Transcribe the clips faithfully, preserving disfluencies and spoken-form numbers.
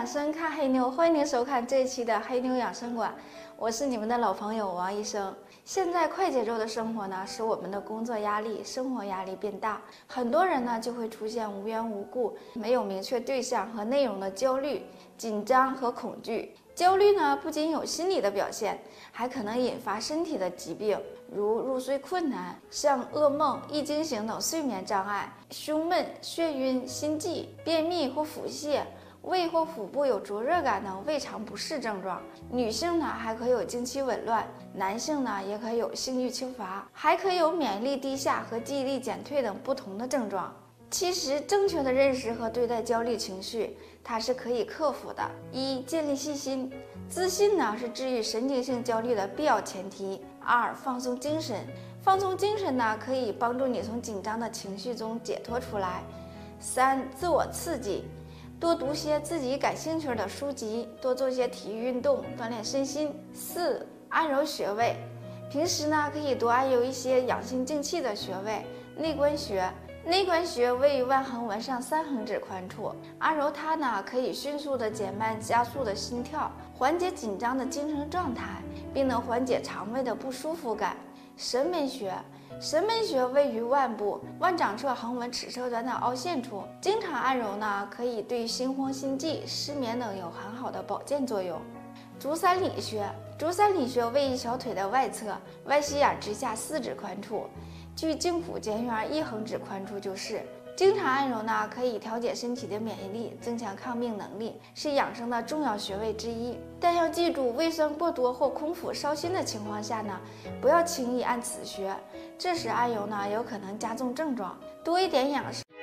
养生看黑妞，欢迎您收看这一期的黑妞养生馆，我是你们的老朋友王医生。现在快节奏的生活呢，使我们的工作压力、生活压力变大，很多人呢就会出现无缘无故、没有明确对象和内容的焦虑、紧张和恐惧。焦虑呢不仅有心理的表现，还可能引发身体的疾病，如入睡困难、像噩梦、易惊醒等睡眠障碍、胸闷、眩晕、心悸、便秘或腹泻、胃或腹部有灼热感等胃肠不适症状。女性呢还可以有经期紊乱，男性呢也可以有性欲缺乏，还可以有免疫力低下和记忆力减退等不同的症状。其实正确的认识和对待焦虑情绪，它是可以克服的。一、建立信心，自信呢是治愈神经性焦虑的必要前提。二、放松精神，放松精神呢可以帮助你从紧张的情绪中解脱出来。三、自我刺激，多读些自己感兴趣的书籍，多做些体育运动，锻炼身心。四、按揉穴位，平时呢可以多按揉一些养心静气的穴位。内关穴，内关穴位于腕横纹上三横指宽处，按揉它呢可以迅速的减慢加速的心跳，缓解紧张的精神状态，并能缓解肠胃的不舒服感。神门穴，神门穴位于腕部腕掌侧横纹尺侧端的凹陷处，经常按揉呢可以对心慌心悸、失眠等有很好的保健作用。足三里穴，足三里穴位于小腿的外侧，外膝眼之下四指宽处，距胫骨前缘一横指宽处就是。经常按揉呢，可以调节身体的免疫力，增强抗病能力，是养生的重要穴位之一。但要记住，胃酸过多或空腹烧心的情况下呢，不要轻易按此穴，这时按揉呢有可能加重症状。多一点养生。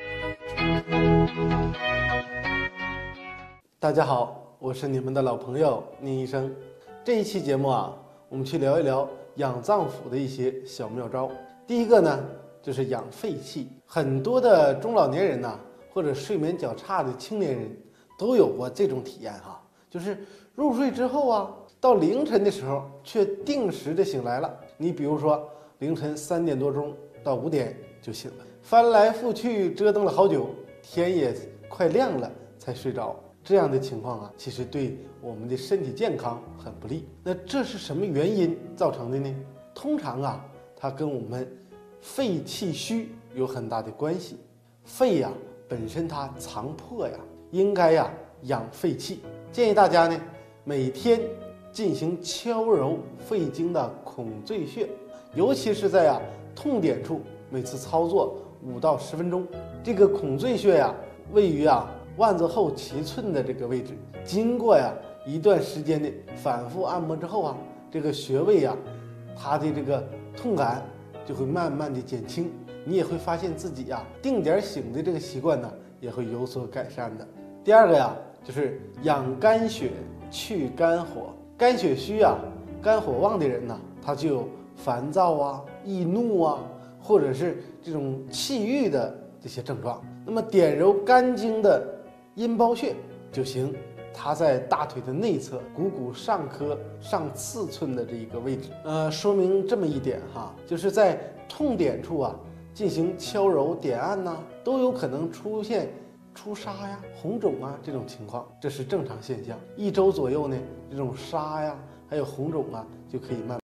大家好，我是你们的老朋友宁医生。这一期节目啊，我们去聊一聊养脏腑的一些小妙招。第一个呢，就是养肺气。很多的中老年人呐、啊，或者睡眠较差的青年人都有过这种体验哈，就是入睡之后啊，到凌晨的时候却定时的醒来了。你比如说凌晨三点多钟到五点就醒了，翻来覆去折腾了好久，天也快亮了才睡着。这样的情况啊，其实对我们的身体健康很不利。那这是什么原因造成的呢？通常啊，它跟我们肺气虚有很大的关系。肺呀、啊、本身它藏魄呀，应该呀、啊、养肺气。建议大家呢每天进行敲揉肺经的孔最穴，尤其是在啊痛点处，每次操作五到十分钟。这个孔最穴呀、啊、位于啊腕子后七寸的这个位置，经过呀一段时间的反复按摩之后啊，这个穴位呀、啊、它的这个痛感就会慢慢的减轻，你也会发现自己呀、啊、定点醒的这个习惯呢也会有所改善的。第二个呀，就是养肝血去肝火。肝血虚啊，肝火旺的人呢，他就有烦躁啊、易怒啊，或者是这种气郁的这些症状。那么点揉肝经的阴包穴就行，它在大腿的内侧股骨上髁上四寸的这一个位置。呃，说明这么一点哈，就是在痛点处啊进行敲揉点按呐、啊，都有可能出现出痧呀、红肿啊这种情况，这是正常现象。一周左右呢，这种痧呀还有红肿啊就可以慢。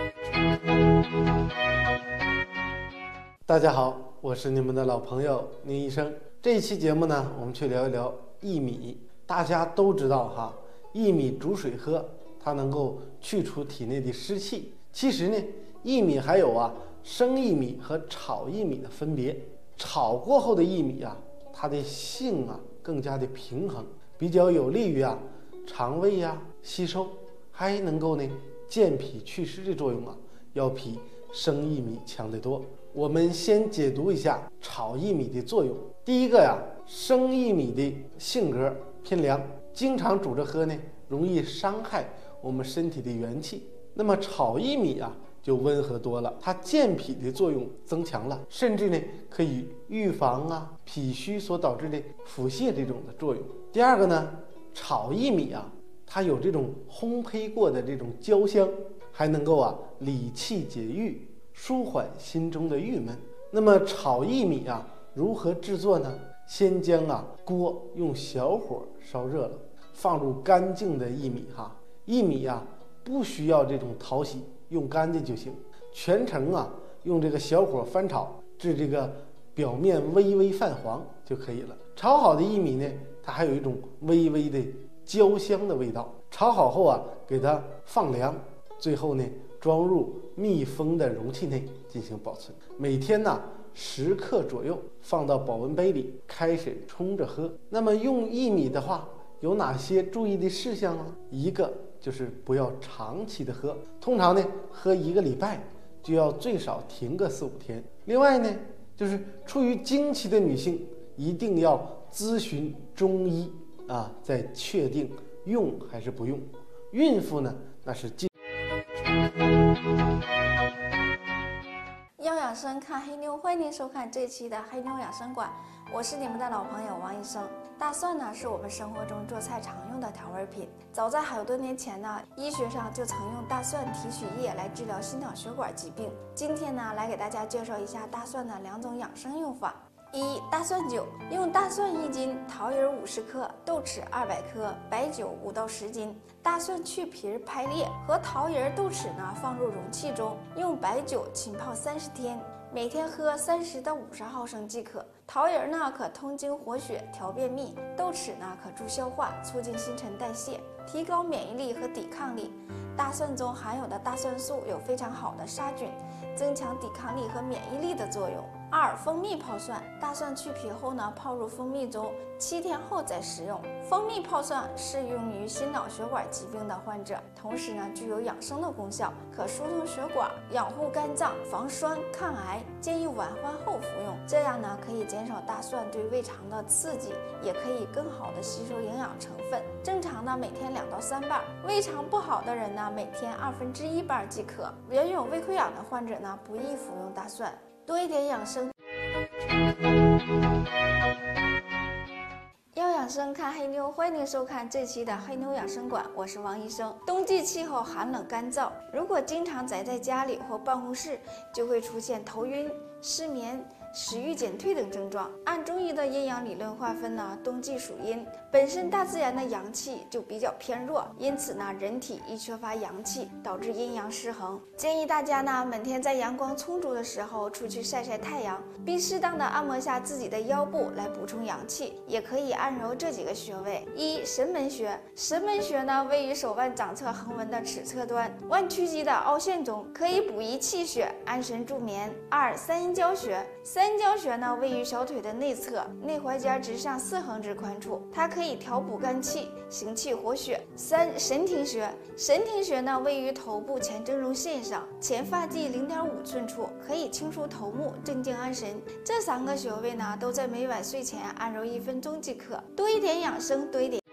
大家好，我是你们的老朋友宁医生。这一期节目呢，我们去聊一聊薏米。大家都知道哈，薏米煮水喝，它能够去除体内的湿气。其实呢，薏米还有啊生薏米和炒薏米的分别。炒过后的薏米啊，它的性啊更加的平衡，比较有利于啊肠胃呀、啊、吸收，还能够呢健脾祛湿的作用啊，要比生薏米强得多。我们先解读一下炒薏米的作用。第一个呀，生薏米的性格偏凉，经常煮着喝呢，容易伤害我们身体的元气。那么炒薏米啊，就温和多了，它健脾的作用增强了，甚至呢可以预防啊脾虚所导致的腹泻这种的作用。第二个呢，炒薏米啊，它有这种烘焙过的这种焦香，还能够啊理气解郁，舒缓心中的郁闷。那么炒薏米啊，如何制作呢？先将啊锅用小火烧热了， 放入干净的薏米哈，薏米呀、啊、不需要这种淘洗，用干净就行。全程啊用这个小火翻炒，至这个表面微微泛黄就可以了。炒好的薏米呢，它还有一种微微的焦香的味道。炒好后啊，给它放凉，最后呢装入密封的容器内进行保存。每天呢十克左右，放到保温杯里，开水冲着喝。那么用薏米的话，有哪些注意的事项呢？一个就是不要长期的喝，通常呢喝一个礼拜就要最少停个四五天。另外呢，就是处于经期的女性一定要咨询中医啊，再确定用还是不用。孕妇呢，那是尽。 要养生看黑妞，欢迎您收看这期的黑妞养生馆，我是你们的老朋友王医生。大蒜呢是我们生活中做菜常用的调味品，早在好多年前呢，医学上就曾用大蒜提取液来治疗心脑血管疾病。今天呢，来给大家介绍一下大蒜的两种养生用法。一、大蒜酒，用大蒜一斤，桃仁五十克，豆豉二百克，白酒五到十斤。大蒜去皮拍裂，和桃仁、豆豉呢放入容器中，用白酒浸泡三十天，每天喝三十到五十毫升即可。桃仁呢可通经活血、调便秘，豆豉呢可助消化、促进新陈代谢、提高免疫力和抵抗力。大蒜中含有的大蒜素有非常好的杀菌、增强抵抗力和免疫力的作用。二、蜂蜜泡蒜，大蒜去皮后呢，泡入蜂蜜中，七天后再食用。蜂蜜泡蒜适用于心脑血管疾病的患者，同时呢具有养生的功效，可疏通血管、养护肝脏、防酸、抗癌。建议晚饭后服用，这样呢可以减少大蒜对胃肠的刺激，也可以更好的吸收营养成分。正常呢每天两到三瓣，胃肠不好的人呢每天二分之一瓣即可。原有胃溃疡的患者呢不宜服用大蒜。多一点养生。要养生看黑妞，欢迎您收看这期的黑妞养生馆，我是王医生。冬季气候寒冷干燥，如果经常宅在家里或办公室，就会出现头晕、失眠、食欲减退等症状。按中医的阴阳理论划分呢，冬季属阴，本身大自然的阳气就比较偏弱，因此呢，人体易缺乏阳气，导致阴阳失衡。建议大家呢，每天在阳光充足的时候出去晒晒太阳，并适当的按摩下自己的腰部来补充阳气，也可以按揉这几个穴位。一、神门穴，神门穴呢位于手腕掌侧横纹的尺侧端，腕屈肌的凹陷中，可以补益气血，安神助眠。二、三阴交穴，三阴交穴呢位于小腿的内侧，内踝尖直上四横指宽处，它可以调补肝气，行气活血。三、神庭穴，神庭穴呢位于头部前正中线上，前发际零点五寸处，可以清疏头目，镇静安神。这三个穴位呢都在每晚睡前按揉一分钟即可。多一点养生，多一点。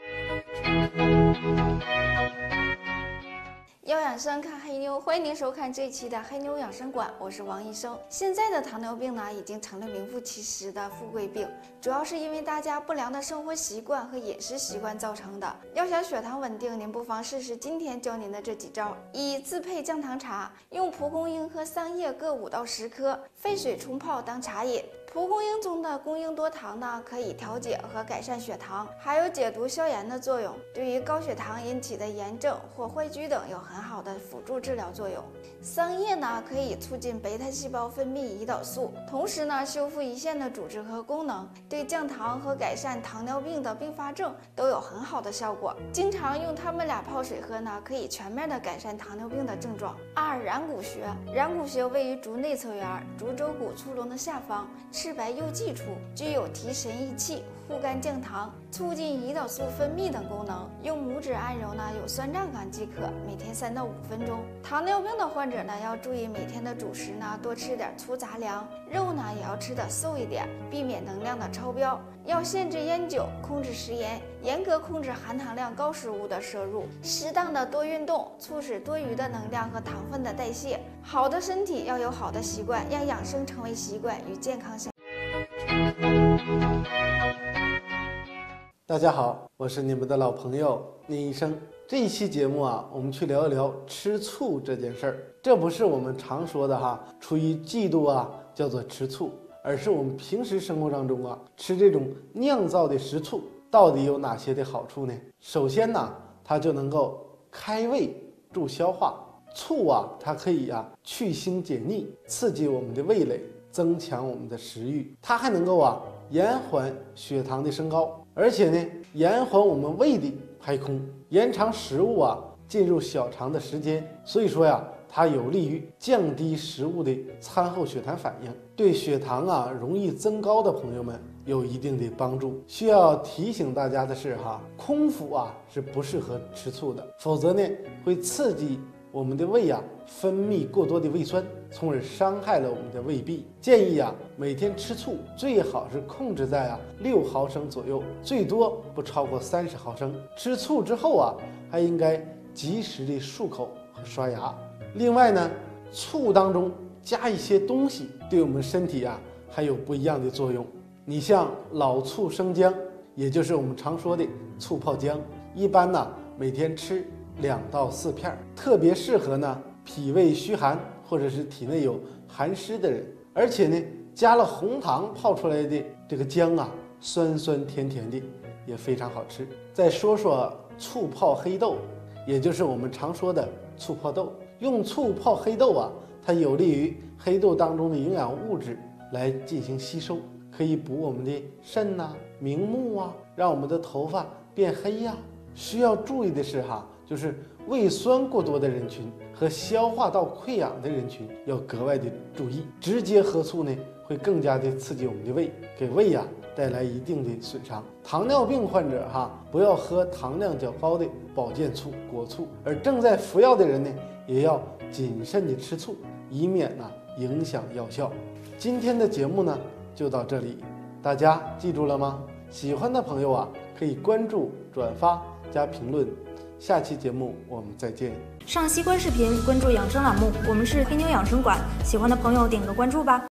要养生看黑妞，欢迎您收看这一期的黑妞养生馆，我是王医生。现在的糖尿病呢，已经成了名副其实的富贵病，主要是因为大家不良的生活习惯和饮食习惯造成的。要想血糖稳定，您不妨试试今天教您的这几招。一、自配降糖茶，用蒲公英和桑叶各五到十颗，沸水冲泡当茶饮。蒲公英中的公英多糖呢，可以调节和改善血糖，还有解毒消炎的作用，对于高血糖引起的炎症或坏疽等有很好的辅助治疗作用。桑叶呢，可以促进贝塔细胞分泌胰岛素，同时呢，修复胰腺的组织和功能，对降糖和改善糖尿病的并发症都有很好的效果。经常用它们俩泡水喝呢，可以全面的改善糖尿病的症状。二、然谷穴，然谷穴位于足内侧缘，足肘骨粗隆的下方，赤白右际处，具有提神益气、护肝降糖、促进胰岛素分泌等功能。用拇指按揉呢，有酸胀感即可，每天三到五分钟。糖尿病的患者呢，要注意每天的主食呢，多吃点粗杂粮，肉呢也要吃得瘦一点，避免能量的超标。要限制烟酒，控制食盐，严格控制含糖量高食物的摄入，适当的多运动，促使多余的能量和糖分的代谢。好的身体要有好的习惯，让养生成为习惯，与健康相。 大家好，我是你们的老朋友宁医生。这一期节目啊，我们去聊一聊吃醋这件事儿。这不是我们常说的哈，出于嫉妒啊，叫做吃醋，而是我们平时生活当中啊，吃这种酿造的食醋， 到底有哪些的好处呢？首先呢，它就能够开胃助消化。醋啊，它可以啊去腥解腻，刺激我们的味蕾，增强我们的食欲。它还能够啊延缓血糖的升高，而且呢延缓我们胃的排空，延长食物啊进入小肠的时间。所以说呀，它有利于降低食物的餐后血糖反应，对血糖啊容易增高的朋友们有一定的帮助。需要提醒大家的是哈，空腹啊是不适合吃醋的，否则呢会刺激我们的胃啊分泌过多的胃酸，从而伤害了我们的胃壁。建议啊每天吃醋最好是控制在啊六毫升左右，最多不超过三十毫升。吃醋之后啊还应该及时的漱口和刷牙。另外呢，醋当中加一些东西对我们身体啊还有不一样的作用。你像老醋生姜，也就是我们常说的醋泡姜，一般呢每天吃两到四片，特别适合呢脾胃虚寒或者是体内有寒湿的人。而且呢，加了红糖泡出来的这个姜啊，酸酸甜甜的，也非常好吃。再说说醋泡黑豆，也就是我们常说的醋泡豆。用醋泡黑豆啊，它有利于黑豆当中的营养物质来进行吸收，可以补我们的肾呐、明目啊，让我们的头发变黑呀。需要注意的是哈，就是胃酸过多的人群和消化道溃疡的人群要格外的注意。直接喝醋呢，会更加的刺激我们的胃，给胃呀、啊、带来一定的损伤。糖尿病患者哈，不要喝糖量较高的保健醋、果醋，而正在服药的人呢，也要谨慎的吃醋，以免呢影响药效。今天的节目呢就到这里，大家记住了吗？喜欢的朋友啊，可以关注、转发加评论。下期节目我们再见。 上西观视频，关注养生栏目，我们是黑妞养生馆，喜欢的朋友点个关注吧。